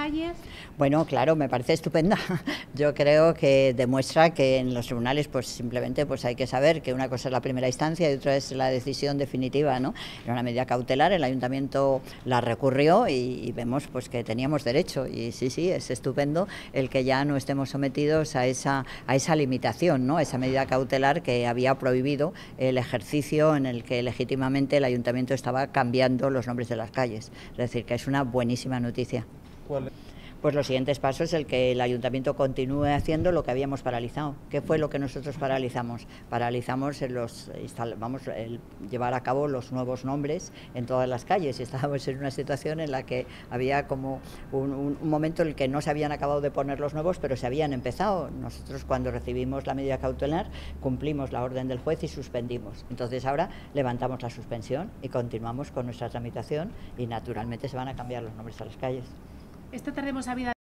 calles. Bueno, claro, me parece estupenda. Yo creo que demuestra que en los tribunales pues simplemente pues hay que saber que una cosa es la primera instancia y otra es la decisión definitiva, ¿no? Era una medida cautelar, el ayuntamiento la recurrió y vemos pues que teníamos derecho y sí, es estupendo el que ya no estemos sometidos a esa limitación, ¿no? Esa medida cautelar que había prohibido el ejercicio en el que legítimamente el ayuntamiento estaba cambiando los nombres de las calles. Es decir, que es una buenísima noticia. ¿Cuál es? Pues los siguientes pasos es el que el ayuntamiento continúe haciendo lo que habíamos paralizado. ¿Qué fue lo que nosotros paralizamos? Paralizamos el llevar a cabo los nuevos nombres en todas las calles. Estábamos en una situación en la que había como un momento en el que no se habían acabado de poner los nuevos, pero se habían empezado. Nosotros cuando recibimos la medida cautelar cumplimos la orden del juez y suspendimos. Entonces ahora levantamos la suspensión y continuamos con nuestra tramitación y naturalmente se van a cambiar los nombres a las calles. Esta tarde hemos sabido